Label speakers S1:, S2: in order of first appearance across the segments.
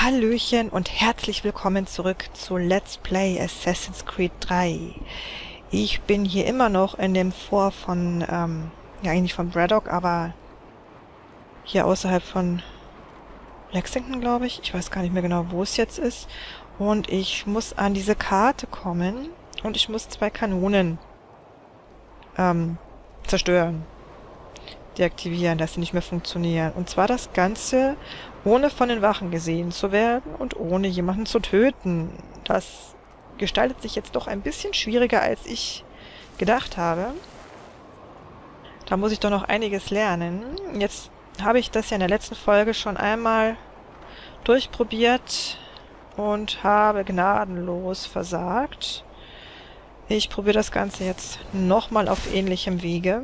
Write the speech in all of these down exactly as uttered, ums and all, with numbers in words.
S1: Hallöchen und herzlich willkommen zurück zu Let's Play Assassin's Creed drei. Ich bin hier immer noch in dem Fort von, ähm, ja eigentlich von Braddock, aber hier außerhalb von Lexington, glaube ich. Ich weiß gar nicht mehr genau, wo es jetzt ist. Und ich muss an diese Karte kommen und ich muss zwei Kanonen ähm, zerstören. Deaktivieren, dass sie nicht mehr funktionieren. Und zwar das Ganze ohne von den Wachen gesehen zu werden und ohne jemanden zu töten. Das gestaltet sich jetzt doch ein bisschen schwieriger, als ich gedacht habe. Da muss ich doch noch einiges lernen. Jetzt habe ich das ja in der letzten Folge schon einmal durchprobiert und habe gnadenlos versagt. Ich probiere das Ganze jetzt nochmal auf ähnlichem Wege.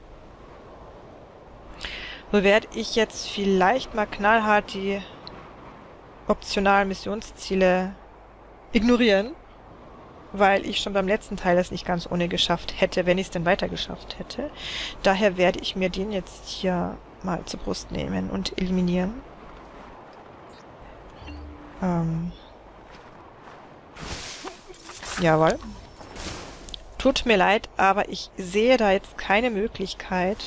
S1: So werde ich jetzt vielleicht mal knallhart die optionalen Missionsziele ignorieren, weil ich schon beim letzten Teil das nicht ganz ohne geschafft hätte, wenn ich es denn weiter geschafft hätte. Daher werde ich mir den jetzt hier mal zur Brust nehmen und eliminieren. Ähm. Jawohl. Tut mir leid, aber ich sehe da jetzt keine Möglichkeit,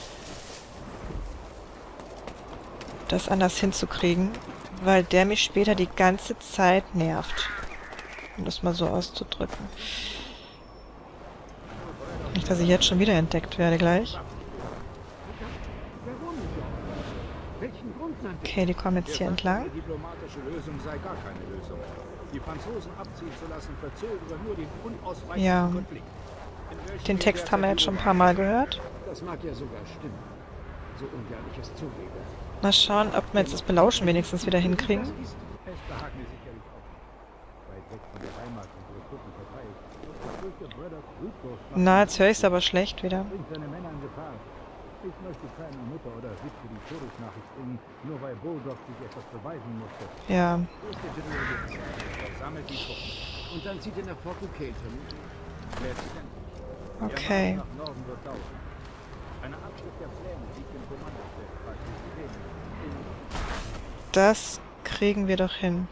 S1: das anders hinzukriegen, weil der mich später die ganze Zeit nervt. Um das mal so auszudrücken. Nicht, dass ich jetzt schon wieder entdeckt werde gleich. Okay, die kommen jetzt hier entlang. Ja. Den Text haben wir jetzt schon ein paar Mal gehört.
S2: Das mag ja sogar stimmen. So ungern ich es zugebe.
S1: Mal schauen, ob wir jetzt das Belauschen wenigstens wieder hinkriegen. Na, jetzt höre ich es aber schlecht wieder.
S2: Ich möchte keine Mutter oder Witwe die Todesnachricht bringen, nur weil Bulldog sich etwas beweisen musste.
S1: Ja.
S2: Sammelt die Truppen. Und dann zieht ihr nach Fort Duquesne.
S1: Okay.
S2: Nach Norden wird dauern. Eine Abschrift der Pläne liegt im Kommandostell, falls Sie sie sehen.
S1: Das kriegen wir doch hin.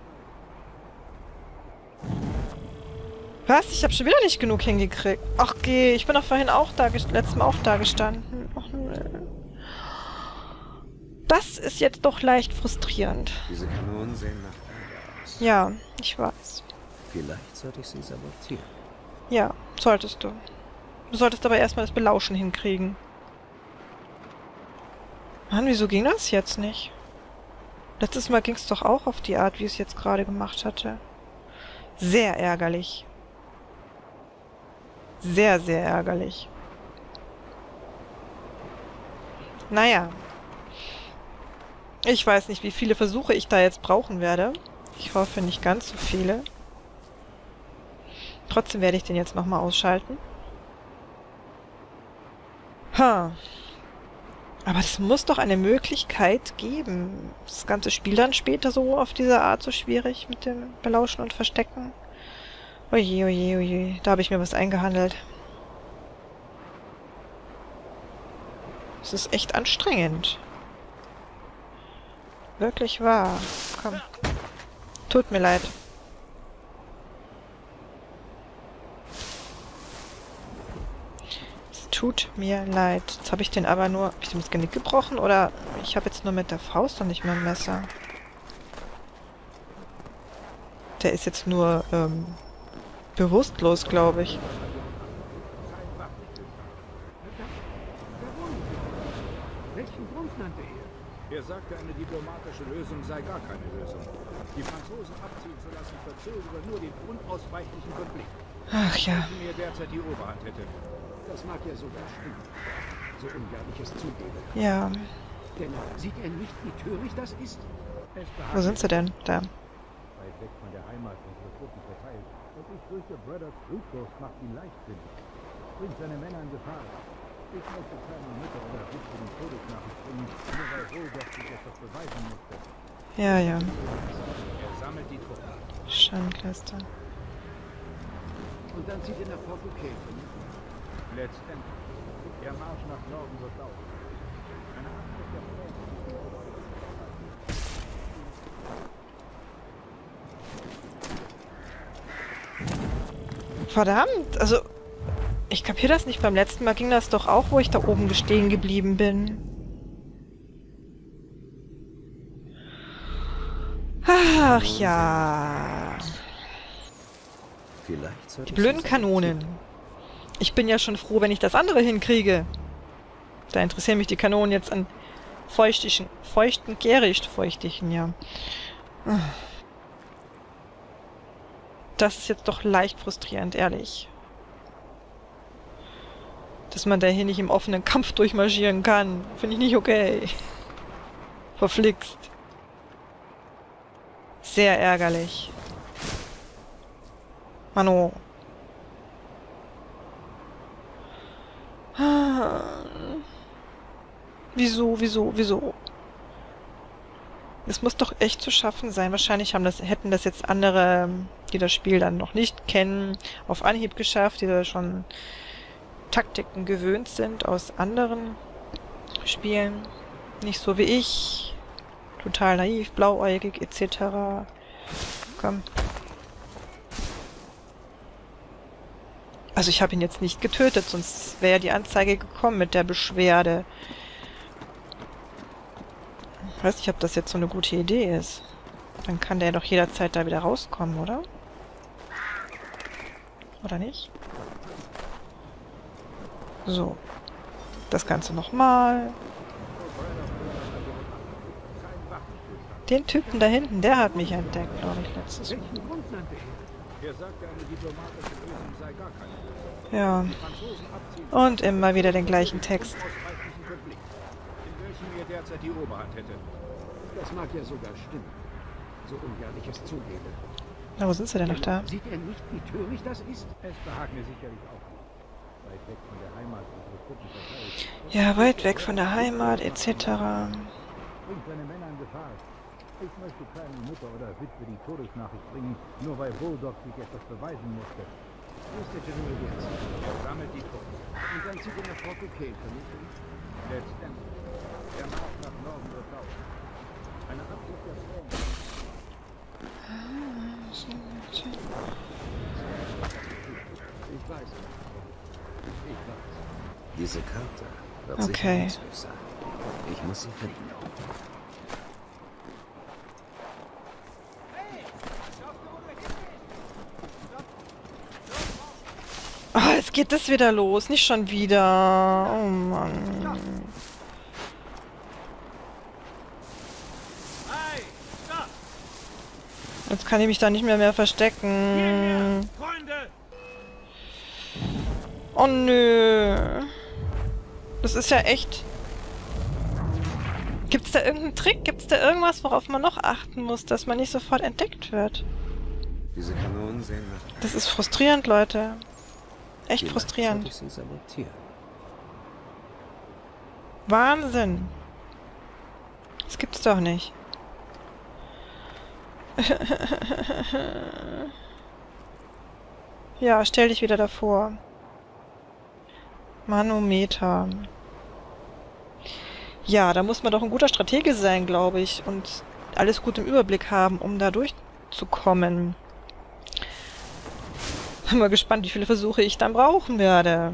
S1: Was? Ich habe schon wieder nicht genug hingekriegt. Ach geh, ich bin doch vorhin auch da, letztes Mal auch da gestanden. Ach, nö. Das ist jetzt doch leicht frustrierend.
S3: Diese Kanonen sehen nach Ende aus.
S1: Ja, ich weiß.
S3: Vielleicht sollte ich sie sabotieren.
S1: Ja, solltest du. Du solltest aber erstmal das Belauschen hinkriegen. Mann, wieso ging das jetzt nicht? Letztes Mal ging es doch auch auf die Art, wie ich es jetzt gerade gemacht hatte. Sehr ärgerlich. Sehr, sehr ärgerlich. Naja. Ich weiß nicht, wie viele Versuche ich da jetzt brauchen werde. Ich hoffe nicht ganz so viele. Trotzdem werde ich den jetzt nochmal ausschalten. Ha. Aber es muss doch eine Möglichkeit geben. Ist das ganze Spiel dann später so auf diese Art so schwierig mit dem Belauschen und Verstecken? Oje, oje, oje. Da habe ich mir was eingehandelt. Es ist echt anstrengend. Wirklich wahr. Komm. Tut mir leid. Es tut mir leid. Jetzt habe ich den aber nur... Habe ich dem das Genick gebrochen? Oder ich habe jetzt nur mit der Faust und nicht mehr ein Messer? Der ist jetzt nur, ähm... bewusstlos, glaube ich.
S2: Welchen Grund nannte er? Er sagte, eine diplomatische Lösung sei gar keine Lösung. Die Franzosen abziehen zu lassen, verzögere nur den unausweichlichen Konflikt.
S1: Ach ja.
S2: Wenn er derzeit die Oberhand hätte. Das mag ja sogar stimmen. So ungern ich es zugebe.
S1: Ja.
S2: Denn sieht er nicht, wie töricht das ist?
S1: Wo sind sie denn? Da.
S2: Weit weg von der Heimat unsere Truppen verteilt. Und ich fürchte, Braddocks Blutdurst macht ihn leichtsinnig. Bringt seine Männer in Gefahr. Ich möchte keine Mutter oder Witwe die Todesnachricht bringen, nur weil Bulldog sich etwas beweisen musste.
S1: Ja, ja.
S2: Er sammelt die Truppen.
S1: Scheinkleister.
S2: Und dann zieht er nach Fort Duquesne. Letztendlich. Der Marsch nach Norden wird dauern. Eine Abschrift der Pläne.
S1: Verdammt, also ich kapiere das nicht. Beim letzten Mal ging das doch auch, wo ich da oben stehen geblieben bin. Ach ja.
S3: Vielleicht
S1: Die blöden Kanonen. Ich bin ja schon froh, wenn ich das andere hinkriege. Da interessieren mich die Kanonen jetzt an feuchtischen, feuchten Gericht, feuchtlichen, ja. Das ist jetzt doch leicht frustrierend, ehrlich. Dass man da hier nicht im offenen Kampf durchmarschieren kann. Finde ich nicht okay. Verflixt. Sehr ärgerlich. Mano. Wieso, wieso, wieso? Es muss doch echt zu schaffen sein. Wahrscheinlich haben das, hätten das jetzt andere, die das Spiel dann noch nicht kennen, auf Anhieb geschafft, die da schon Taktiken gewöhnt sind aus anderen Spielen. Nicht so wie ich. Total naiv, blauäugig et cetera. Komm. Also ich habe ihn jetzt nicht getötet, sonst wäre die Anzeige gekommen mit der Beschwerde. Ich weiß nicht, ob das jetzt so eine gute Idee ist. Dann kann der doch jederzeit da wieder rauskommen, oder? Oder nicht? So. Das Ganze nochmal. Den Typen da hinten, der hat mich entdeckt, glaube ich, letztes Mal. Ja. Und immer wieder den gleichen Text.
S2: Das mag ja sogar stimmen. So ungern ich es zugebe.
S1: Na, wo sind sie denn noch da?
S2: Sieht er nicht, wie töricht das ist? Es behagt mir sicherlich auch nicht. Weit weg von der Heimat unsere Truppen verteilt.
S1: Ja, weit weg von der Heimat et cetera.
S2: Bringt seine Männer in Gefahr. Ich möchte keine Mutter oder Witwe die Todesnachricht bringen, nur weil Bulldog sich etwas beweisen musste. Wo ist der General jetzt? Er sammelt die Truppen. Und dann zieht er nach Fort Duquesne, vermutlich. Letztendlich. Der Marsch nach Norden wird laufen. Eine Absicht der Frauen. Ich weiß. Ich weiß.
S3: Diese Karte wird
S1: Okay.
S3: sicher nützlich sein. Ich muss sie finden.
S1: Ah, jetzt geht das wieder los. Nicht schon wieder. Oh Mann. Jetzt kann ich mich da nicht mehr mehr verstecken. Oh nö. Das ist ja echt... Gibt's da irgendeinen Trick? Gibt's da irgendwas, worauf man noch achten muss, dass man nicht sofort entdeckt wird?
S3: Diese Kanonen sehen nach...
S1: Das ist frustrierend, Leute. Echt
S3: Vielleicht
S1: frustrierend.
S3: sollte ich sie sabotieren.
S1: Wahnsinn. Das gibt's doch nicht. Ja, stell dich wieder davor. Manometer. Ja, da muss man doch ein guter Stratege sein, glaube ich, und alles gut im Überblick haben, um da durchzukommen. Bin mal gespannt, wie viele Versuche ich dann brauchen werde.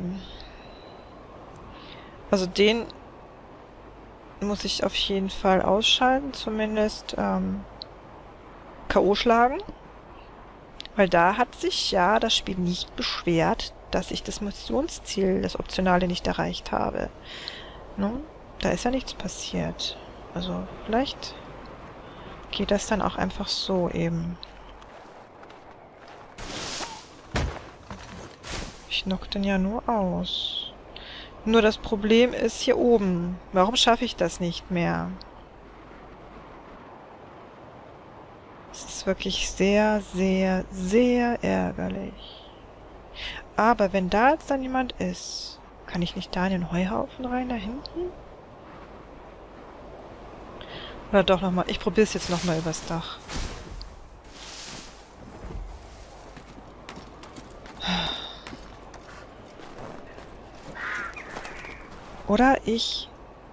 S1: Also den muss ich auf jeden Fall ausschalten, zumindest ähm, K O schlagen. Weil da hat sich ja das Spiel nicht beschwert, dass ich das Missionsziel, das Optionale, nicht erreicht habe. Nun, da ist ja nichts passiert. Also vielleicht geht das dann auch einfach so eben. Ich knock den ja nur aus. Nur das Problem ist hier oben. Warum schaffe ich das nicht mehr? Es ist wirklich sehr, sehr, sehr ärgerlich. Aber wenn da jetzt dann jemand ist, kann ich nicht da in den Heuhaufen rein, da hinten? Oder doch nochmal. Ich probiere es jetzt nochmal übers Dach. Oder ich...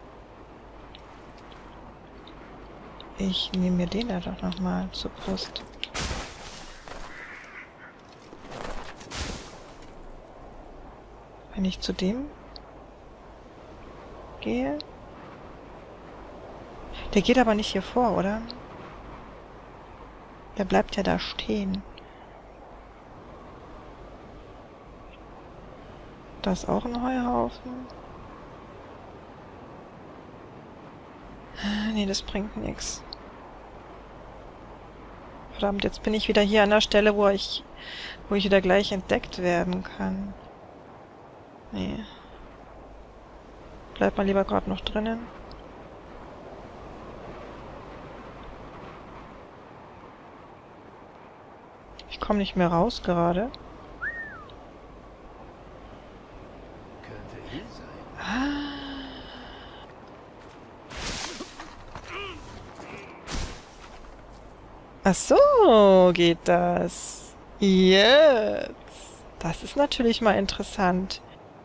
S1: Ich nehme mir den da doch nochmal zur Brust. Wenn ich zu dem gehe. Der geht aber nicht hier vor, oder? Der bleibt ja da stehen. Da ist auch ein Heuhaufen. Nee, das bringt nichts. Verdammt, jetzt bin ich wieder hier an der Stelle, wo ich, wo ich wieder gleich entdeckt werden kann. Nee. Bleibt mal lieber gerade noch drinnen. Ich komme nicht mehr raus gerade.
S3: Könnte hier sein.
S1: Ah. Ach so, geht das. Jetzt. Das ist natürlich mal interessant.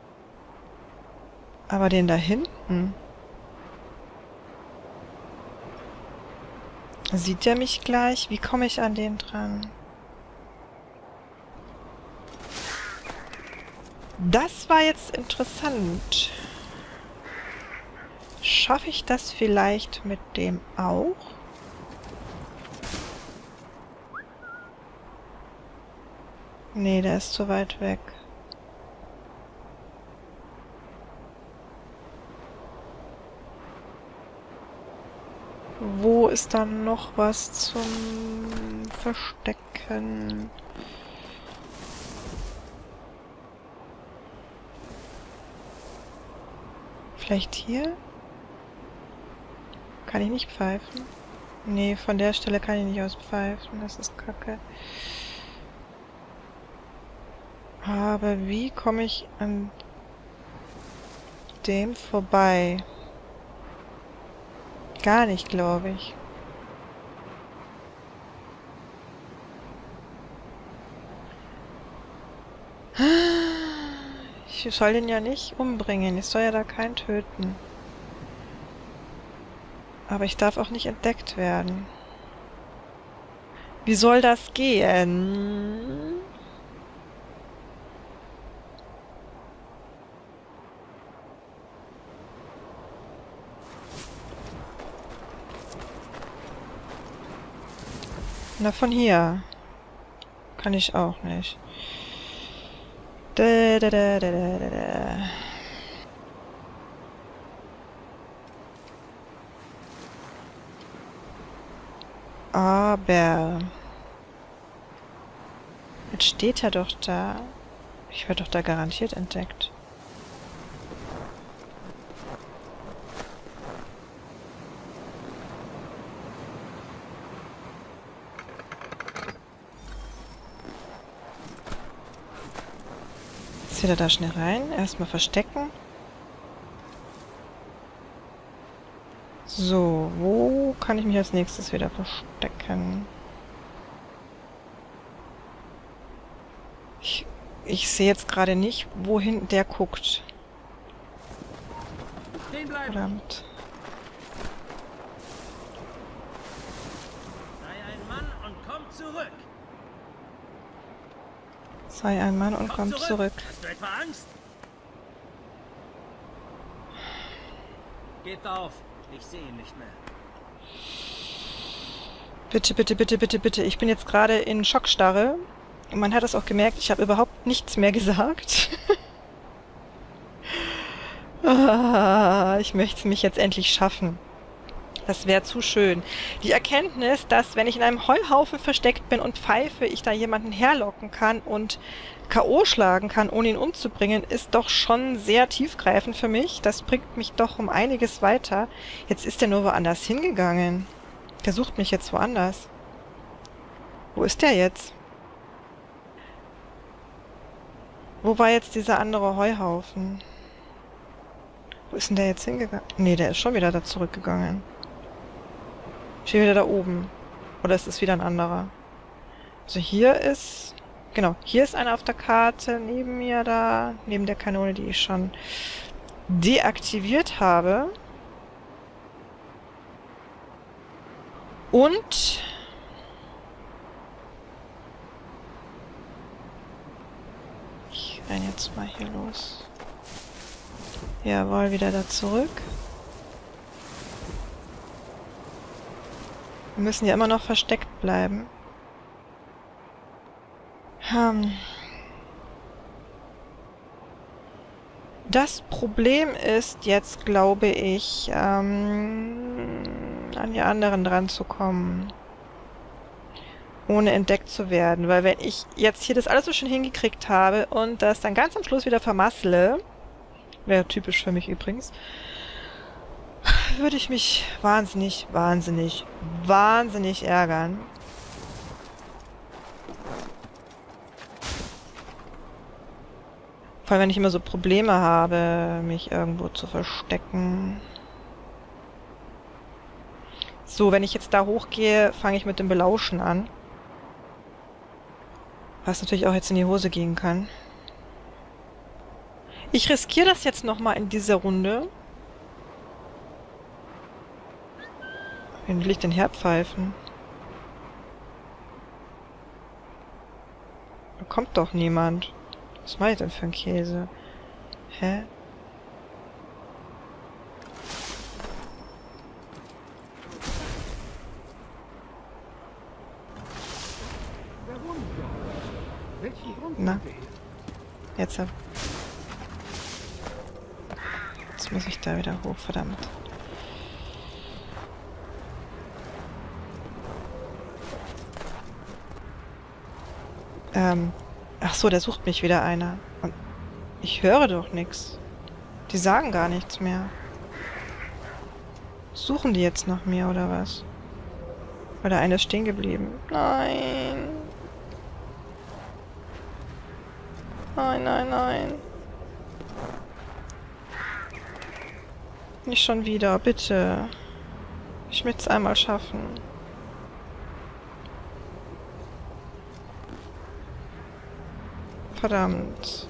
S1: Aber den da hinten... Sieht der mich gleich? Wie komme ich an den dran? Das war jetzt interessant. Schaffe ich das vielleicht mit dem auch? Nee, der ist zu weit weg. Wo ist dann noch was zum Verstecken? Vielleicht hier? Kann ich nicht pfeifen? Nee, von der Stelle kann ich nicht aus pfeifen. Das ist Kacke. Aber wie komme ich an dem vorbei? Gar nicht, glaube ich. Ich soll den ja nicht umbringen. Ich soll ja da keinen töten. Aber ich darf auch nicht entdeckt werden. Wie soll das gehen? Na, von hier. Kann ich auch nicht. Da, da, da, da, da, da. Aber... Jetzt steht er doch da. Ich werde doch da garantiert entdeckt. Jetzt wieder da schnell rein. Erstmal verstecken. So, wo kann ich mich als nächstes wieder verstecken? Ich, ich sehe jetzt gerade nicht, wohin der guckt. Verdammt.
S4: Sei ein Mann und komm zurück.
S1: Sei ein Mann und komm, komm zurück. zurück.
S4: Hast du etwa Angst? Gebt auf. Ich sehe ihn nicht mehr.
S1: Bitte, bitte, bitte, bitte, bitte. Ich bin jetzt gerade in Schockstarre. Man hat es auch gemerkt, ich habe überhaupt nichts mehr gesagt. ah, ich möchte es mich jetzt endlich schaffen. Das wäre zu schön. Die Erkenntnis, dass wenn ich in einem Heuhaufen versteckt bin und pfeife, ich da jemanden herlocken kann und K O schlagen kann, ohne ihn umzubringen, ist doch schon sehr tiefgreifend für mich. Das bringt mich doch um einiges weiter. Jetzt ist er nur woanders hingegangen. Der sucht mich jetzt woanders. Wo ist der jetzt? Wo war jetzt dieser andere Heuhaufen? Wo ist denn der jetzt hingegangen? Nee, der ist schon wieder da zurückgegangen. Steht wieder da oben. Oder ist es wieder ein anderer? Also hier ist... Genau, hier ist einer auf der Karte, neben mir da, neben der Kanone, die ich schon deaktiviert habe. Und... Ich renn jetzt mal hier los. Jawohl, wieder da zurück. Wir müssen ja immer noch versteckt bleiben. Hm. Das Problem ist jetzt, glaube ich, ähm, an die anderen dran zu kommen. Ohne entdeckt zu werden. Weil wenn ich jetzt hier das alles so schön hingekriegt habe und das dann ganz am Schluss wieder vermassle, wäre typisch für mich übrigens, würde ich mich wahnsinnig, wahnsinnig, wahnsinnig ärgern. Vor allem, wenn ich immer so Probleme habe, mich irgendwo zu verstecken. So, wenn ich jetzt da hochgehe, fange ich mit dem Belauschen an. Was natürlich auch jetzt in die Hose gehen kann. Ich riskiere das jetzt nochmal in dieser Runde. Wen will ich denn herpfeifen? Da kommt doch niemand. Was mache ich denn für ein Käse? Hä? Na. Jetzt. Jetzt muss ich da wieder hoch, verdammt. Ähm. Ach so, da sucht mich wieder einer. Und ich höre doch nichts. Die sagen gar nichts mehr. Suchen die jetzt nach mir, oder was? Oder einer ist stehen geblieben. Nein. Nein, nein, nein. Nicht schon wieder, bitte. Ich möchte es einmal schaffen. Verdammt.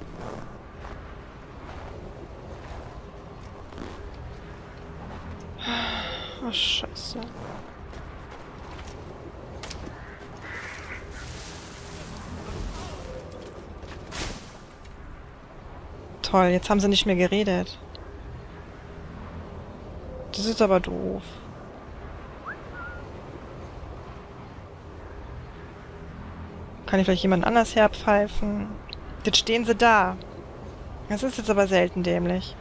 S1: Oh, Scheiße. Toll, jetzt haben sie nicht mehr geredet. Das ist aber doof. Kann ich vielleicht jemand anders herpfeifen? Jetzt stehen sie da. Das ist jetzt aber selten dämlich.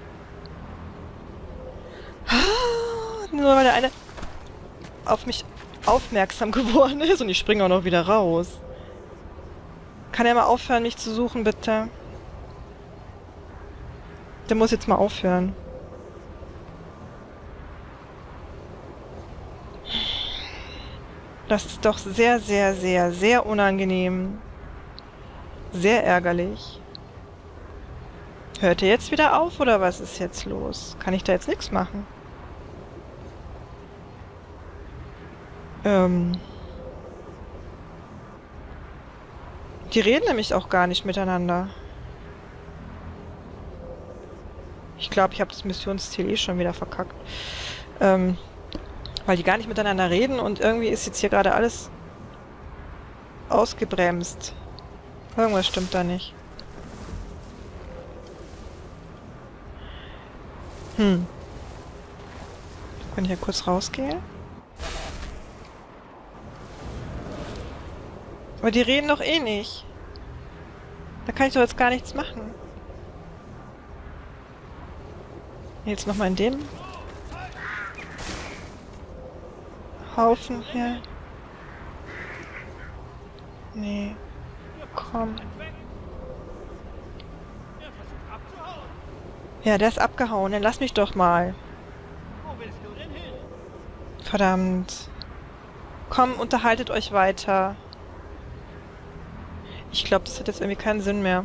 S1: Nur weil der eine auf mich aufmerksam geworden ist und ich springe auch noch wieder raus. Kann er mal aufhören, mich zu suchen, bitte? Der muss jetzt mal aufhören. Das ist doch sehr, sehr, sehr, sehr unangenehm. Sehr ärgerlich. Hört ihr jetzt wieder auf, oder was ist jetzt los? Kann ich da jetzt nichts machen? Ähm... Die reden nämlich auch gar nicht miteinander. Ich glaube, ich habe das Missionsziel eh schon wieder verkackt. Ähm... Weil die gar nicht miteinander reden und irgendwie ist jetzt hier gerade alles ausgebremst. Irgendwas stimmt da nicht. Hm. Wenn ich ja kurz rausgehe. Aber die reden doch eh nicht. Da kann ich doch jetzt gar nichts machen. Jetzt nochmal in dem Haufen hier. Nee. Komm. Ja, der ist abgehauen. Dann lass mich doch mal. Verdammt. Komm, unterhaltet euch weiter. Ich glaube, das hat jetzt irgendwie keinen Sinn mehr.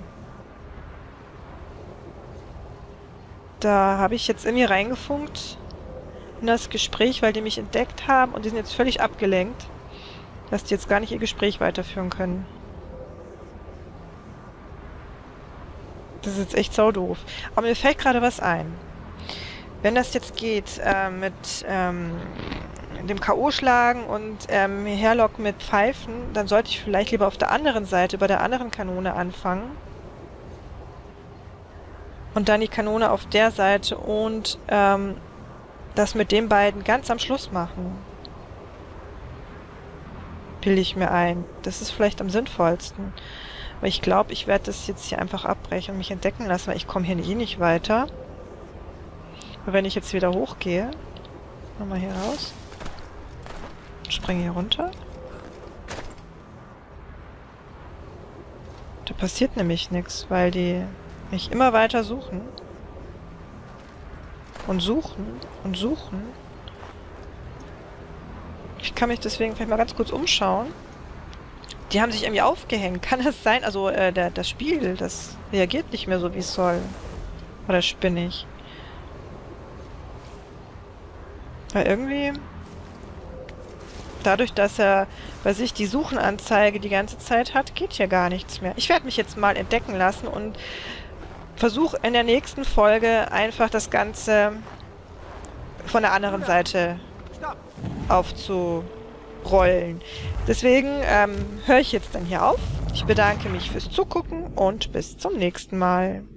S1: Da habe ich jetzt irgendwie reingefunkt in das Gespräch, weil die mich entdeckt haben und die sind jetzt völlig abgelenkt, dass die jetzt gar nicht ihr Gespräch weiterführen können. Das ist jetzt echt saudoof. Aber mir fällt gerade was ein. Wenn das jetzt geht äh, mit ähm, dem K O schlagen und ähm, herlocken mit Pfeifen, dann sollte ich vielleicht lieber auf der anderen Seite, bei der anderen Kanone anfangen. Und dann die Kanone auf der Seite und ähm, das mit den beiden ganz am Schluss machen. Bilde ich mir ein. Das ist vielleicht am sinnvollsten. Aber ich glaube, ich werde das jetzt hier einfach abbrechen und mich entdecken lassen, weil ich komme hier eh nicht weiter. Aber wenn ich jetzt wieder hochgehe, nochmal hier raus, springe hier runter. Da passiert nämlich nichts, weil die mich immer weiter suchen. Und suchen und suchen. Ich kann mich deswegen vielleicht mal ganz kurz umschauen. Die haben sich irgendwie aufgehängt. Kann das sein? Also äh, der, das Spiel, das reagiert nicht mehr so, wie es soll. Oder spinne ich? Weil irgendwie... Dadurch, dass er bei sich die Suchenanzeige die ganze Zeit hat, geht hier gar nichts mehr. Ich werde mich jetzt mal entdecken lassen und versuche in der nächsten Folge einfach das Ganze von der anderen Seite aufzurollen. Deswegen ähm, höre ich jetzt dann hier auf. Ich bedanke mich fürs Zugucken und bis zum nächsten Mal.